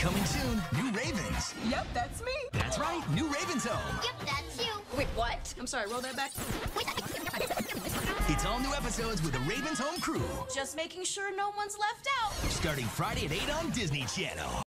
Coming soon, new Ravens. Yep, that's me. That's right, new Ravens Home. Yep, that's you. Wait, what? I'm sorry, roll that back. It's all new episodes with the Ravens Home crew. Just making sure no one's left out. Starting Friday at 8 on Disney Channel.